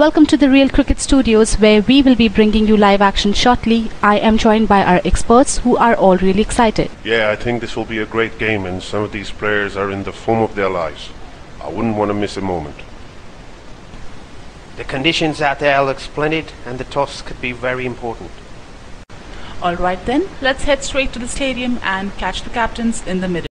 Welcome to the Real Cricket Studios, where we will be bringing you live action shortly. I am joined by our experts who are all really excited. Yeah, I think this will be a great game, and some of these players are in the form of their lives. I wouldn't want to miss a moment. The conditions out there look splendid, and the toss could be very important. Alright then, let's head straight to the stadium and catch the captains in the middle.